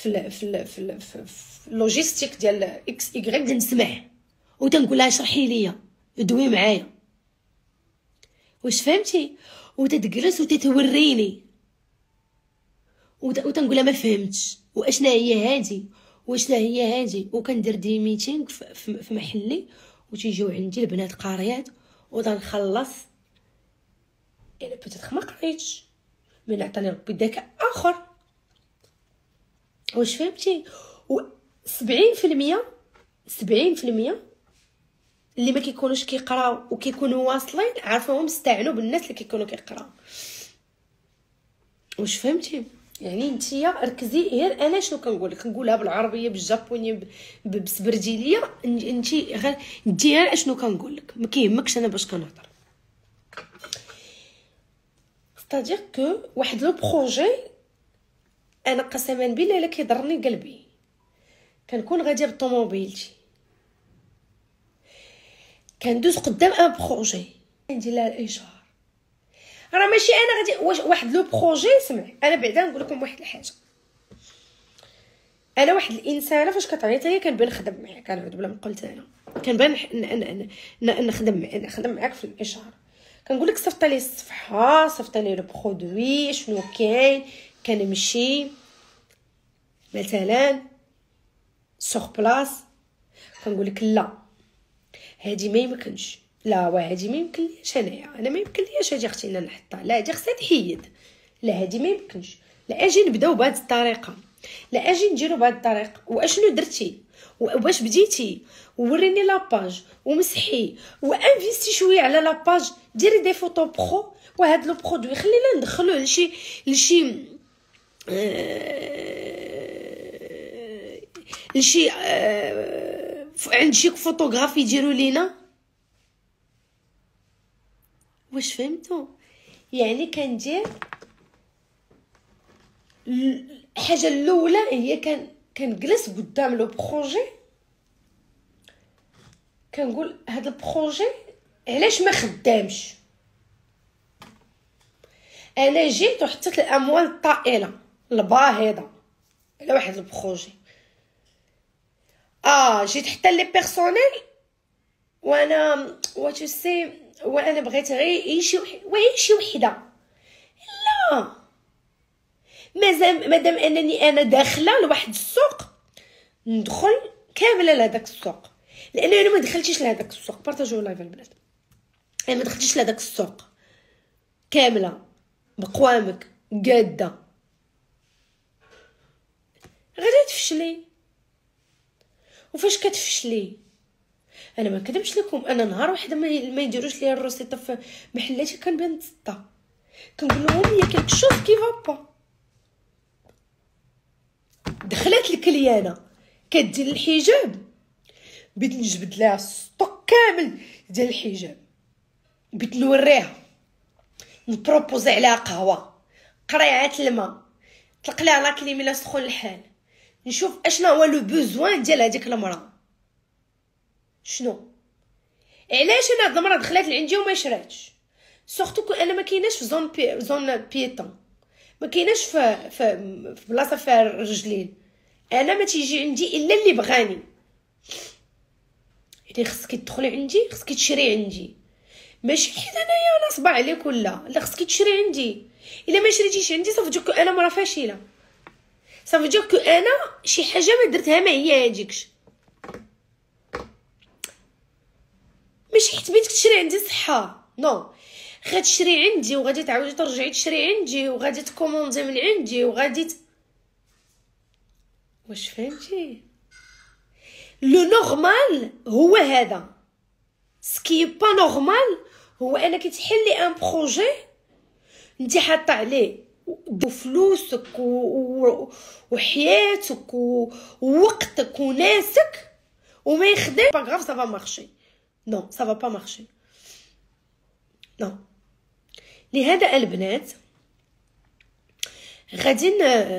في اللوجيستيك ديال اكس ايغريك نسمع وتنقول لها شرحي ليا دوي معايا واش فهمتي وتتجلس وتتوريني وتنقول لها ما فهمتش واشنا هي هادي واشنا هي هادي وكندير دي ميتينغ في محلي وتيجيو عندي البنات قاريات وتنخلص انا بوتيتر ما قريتش من عطاني ربي ذكاء اخر واش فهمتي و 70% اللي ما كيكونوش كيقراو وكيكونوا واصلين عارفاهم استعنوا بالناس اللي كيكونوا كيقراو واش فهمتي يعني نتيا ركزي غير انا شنو كنقول لك نقولها بالعربيه بالجابونيه بالسبرديليه انتي غير انتي غير اشنو كنقول لك ما كيهمكش انا باش كنهضر ستادير كو واحد لو بروجي انا قسما بالله الا كيضرني قلبي كنكون غاديه بالطوموبيلتي كندوز قدام ان بروجي ندير لها الاشهار راه ماشي انا غادي واحد لو بروجي سمع انا بعدا نقول لكم واحد الحاجه انا واحد الانسانه فاش كتعيط ليا كنبان نخدم معاك كنعود بلا ما قلت انا كنبان نخدم معاك في الاشهار كنقول لك صيفط لي الصفحه صيفط لي لو برودوي شنو كاين كنمشي مثلا سوغ بلاص كنقول لك لا هادي ما يمكنش لا وهادي ما يمكنليش انا ما يمكنليش هادي اختي نحطها لا هادي خصها تحيد لا هادي ما يمكنش لا اجي نبداو بهاد الطريقه لا اجي نديرو بهاد الطريقه واشنو درتي واش بديتي وريني لاباج ومسحي وانفيستي شويه على لاباج ديري دي فوتو برو وهاد لو برودوي خلينا ندخلوه لشي عند شي فوتوغرافي يديروا لينا واش فهمتوا يعني كندير الحاجه الاولى هي كنجلس قدام لو بروجي كنقول هذا البروجي علاش ما خدامش انا جيت وحطيت الاموال الطائله الباهظه على واحد البروجي جيت حتى لي بيرسونيل وانا واتسي وانا بغيت غير شي وحده لا مادام انني انا داخله لواحد السوق ندخل كامله لهداك السوق لان انا ما دخلتيش لهداك السوق بارطاجيو لايف البنات انا ما دخلتيش لهداك السوق كامله بقوامك قاده غادي تفشلي وفاش كتفشلي انا ما كدمش لكم انا نهار واحد ما يديروش ليا الروسيطه في محلاتي كنبان تسطا كنقول لهم يا كلك شوز كي فابا دخلت الكليانه كدير الحجاب بغيت نجبد لها السطوك كامل ديال الحجاب بغيت نوريها نبروبوزي عليها قهوه قريعه الماء طلق لها لا كليمه سخون الحال نشوف اشنا هو لو بوزوان ديال هذيك المراه شنو علاش انا هاد المراه دخلت لعندي وما شراتش سورتو كو انا ما كايناش في زون بيتون ما كايناش في بلاصه فيها رجلين انا ما تيجي عندي الا اللي بغاني يعني خصك تدخلي عندي خصك تشري عندي ماشي حيت انايا نصبع عليك لا خصك تشري عندي الا ما شريتيش عندي صافي ديك انا مرا فاشله صافي ديك انا شي حاجه ما درتها ما هي هذيكش ماشي حيت بغيتك تشري عندي صحه نو غتشري عندي وغادي تعاودي ترجعي تشري عندي وغادي تكوموندي من عندي وغادي واش فهمتي لو نورمال هو هذا سكي با نورمال هو انا كتحلي ان بروجي انت حاطه عليه فلوسك وحياتك ووقتك وناسك وما يخدم با غاف سافا مارشي نو سافا با مارشي نو لهذا البنات غادي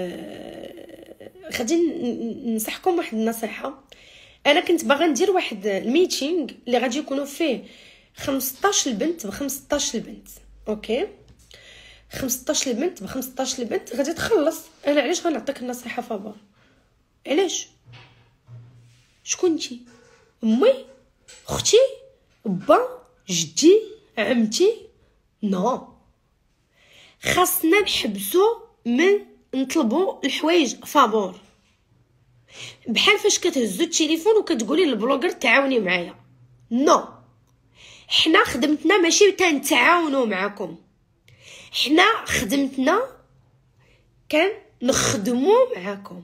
ننصحكم واحد النصيحه انا كنت باغا ندير واحد الميتينغ اللي غادي يكونوا فيه 15 البنت ب15 البنت اوكي 15 البنت ب15 البنت غادي تخلص انا علاش غنعطيك النصيحه فابور علاش؟ شكون نتي؟ امي؟ اختي؟ با؟ جدي؟ عمتي؟ نو. خاصنا نحبسو من نطلبوا الحوايج فابور، بحال فاش كتهزو التليفون وكتقولي للبلوغر تعاوني معايا. نو، حنا خدمتنا ماشي تنتعاونوا معكم، حنا خدمتنا كان نخدموا معكم.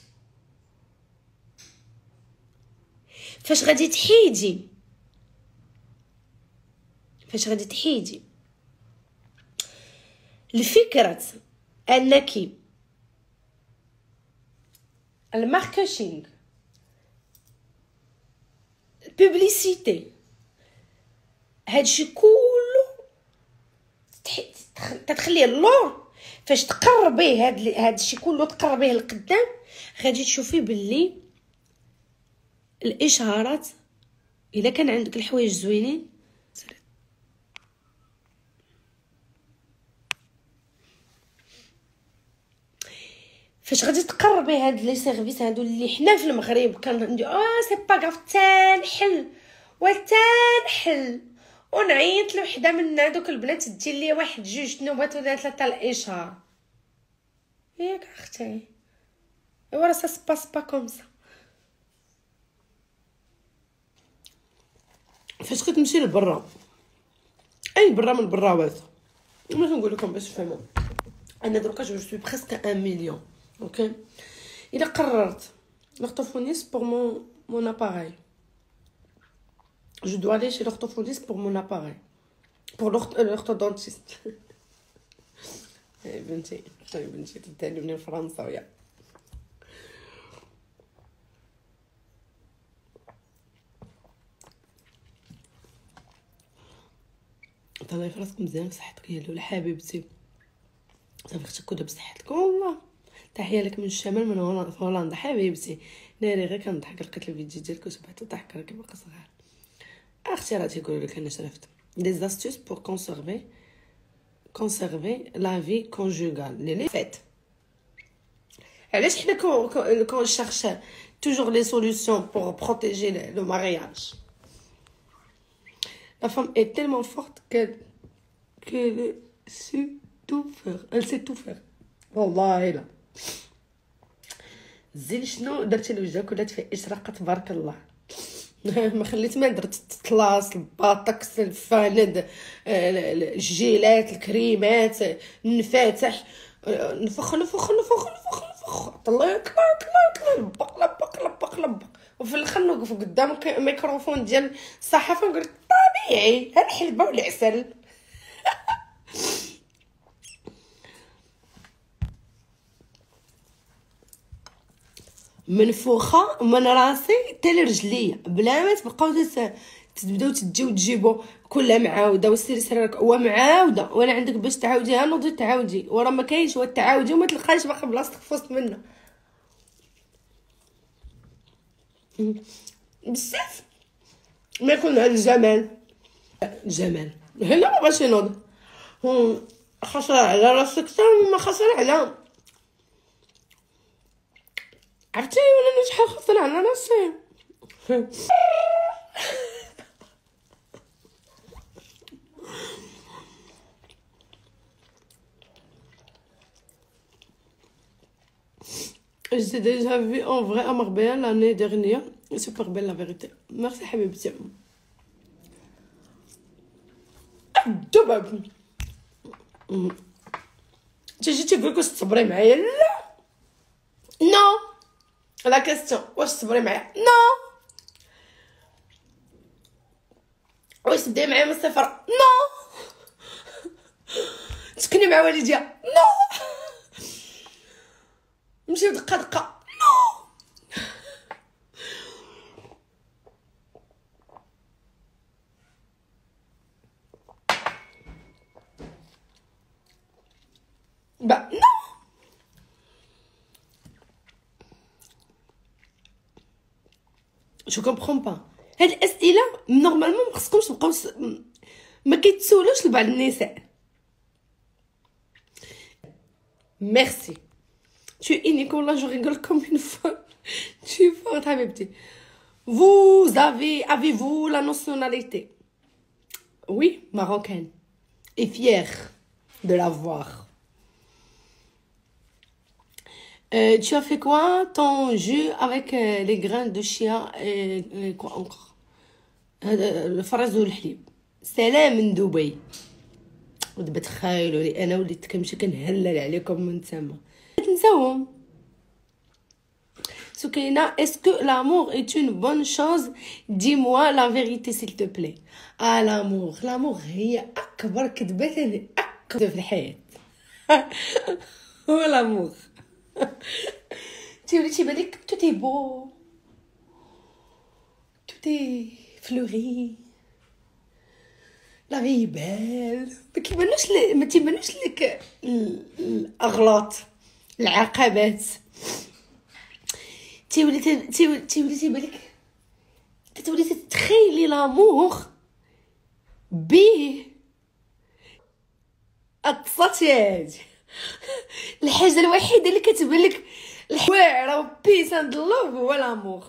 فاش غادي تحيدي الفكرة انك الماركتينغ، البوبليسيتي، هادشي كله تتخليه اللور. فاش تقربيه هادشي كله تقربيه لقدام، غادي تشوفي باللي الاشهارات الا كان عندك الحوايج زوينين فاش غادي تقربي هاد لي سيرفيس هادو اللي حنا في المغرب كندير سي با غاف تنحل وتنحل ونعيط لوحده من هادوك البنات دير لي واحد جوج نوبات ولا ثلاثه الاشهار. ياك اختي ايوا راه سا سباس با كوم سا. فاش كتمشي لبرا، اي برا من البراوات، ما نقول لكم باش تفهموا، انا دروكا جو سوي بريسك 1 مليون. اوكي، الا قررت l'orthophoniste pour mon appareil, je dois aller chez l'orthophoniste pour mon appareil, pour l'orthodontiste. بنتي تتعلمني الفرنساويه. طلعي في راسك مزيان بصحتك يا لولا حبيبتي، صافي اختك كدا بصحتك والله. تحيه لك من الشمال من هولندا حبيبتي. ناري غير كنضحك لقيت الفيديو ديالك وسبحت ضحك راكي باقا صغير. اختي راه تيقولوا لك انا شرفت دي استيوس بور كونسيرفي لا في كونجوغال لي فات. علاش حنا كون شارش توجور لي سوليوشن بور بروتيجي لو مارياج. La femme est tellement forte qu'elle sait tout faire. Elle sait tout faire. والله لا. زين شنو درتي لوجهك ولات فيه اشراقه تبارك الله. ما خليت ما درت الطلاص الباطكس الفاند الجيلات الكريمات النفاتح نفخ طليت لبق وفي الاخر نوقف قدام ميكروفون ديال الصحافه ونقول طبيعي هاد الحلبه والعسل. منفوخه من راسي حتى لرجليا بلا ما تبقاو تبداو تجيو تجيبوا كلها معاوده وسيري سرك ومعاوده وانا عندك باش تعاوديها نوضي تعاودي ورا ما كاينش وتعاودي وما تلقايش باقي بلاصتك في وسط منها بزاف. ما يكون على الجمال هنا ما بغاش ينوض خسر على راسك حتى ما خسر على عرفتي ولا شحال خسر على راسي. J'ai déjà vu en vrai à Marbella l'année dernière. Super belle la vérité. Merci حبيبتي. دابا تجي تقولك واش تصبري معايا؟ لا نو لا كاستيون واش تصبري معايا؟ نو. واش تبداي معايا من الصفر؟ نو. تسكني مع والديا؟ نو. نمشيو دقه نو. با نو. جو كومبرون با هاد الاسئله نورمالمون ما خصكمش تبقاو ما كيتسولوش لبعض النساء. ميرسي tu es unique والله جو ريغول كوم اون فول. غلط حبيبتي. Vous avez-vous la nationalité? Oui, marocaine. Et fière de l'avoir. Tu as fait quoi ton jus avec les grains de chia et quoi encore? الفرز والحليب. سلام من دبي. ودابا تخيلوا لي انا وليت كنمشي كنهلل عليكم من تما تنساوهم. سكينة, est-ce que l'amour est une bonne chose? Dis-moi la vérité s'il te plaît. l'amour هي اكبر كذبه اكبر في الحياه. هو l'amour. تيبان لك tout est beau, tout est fleuri, لا في بال. ما تيبانوش لك الاغلاط العقبات. تولي تيبانلك تولي تتخيلي لاموغ بيه اتصاتي هادي الحاجه الوحيده اللي كتبان لك الحواعره بيس اند لوف هو لاموغ.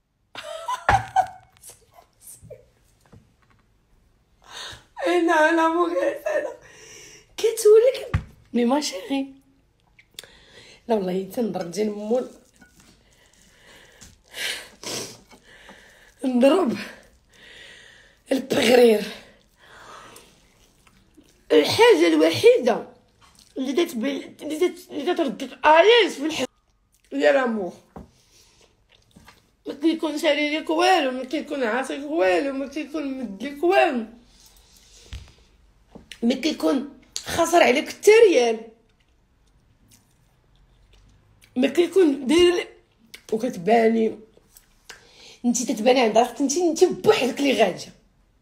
انا لاموغ انا كتولك مي ما شيري. لا والله تنضرب ديال مول نضرب البغرير. الحاجه الوحيده اللي تردك اليس في الحياه هي لاموغ. ما كيكون شاري لك والو، ما كيكون عاطيك والو، ما كيكون مدلك والو، ما كيكون خسر عليك حتى ريال، ما كيكون داير وكتباني انتي تتباني عند راسك انتي بوحدك اللي غاديه.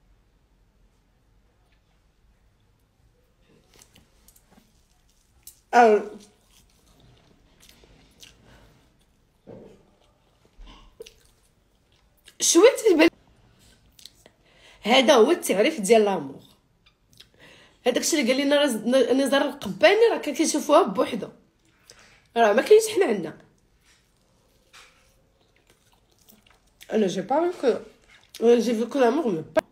او شويه تبان. هذا هو التعريف ديال لامور. هذاك الشيء اللي قال لنا نزار القباني راه كنشوفوها بوحدها، راه ما كاينش حنا عندنا. انا جي با جي فيكو لامور مي با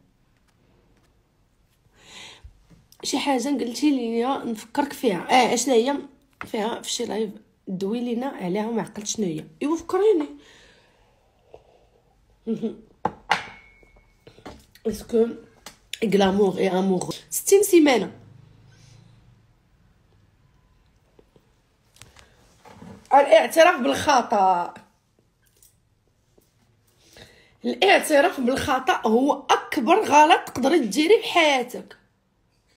شي حاجه قلتي لي نفكرك فيها. اشنا هي فيها في شي لايف دوي لينا عليها ما عقلت شنو هي. ايوا فكريني. اسكو غلامور اي امور 60 سيمانه. الاعتراف بالخطأ. الاعتراف بالخطأ هو اكبر غلط تقدري ديريه في حياتك.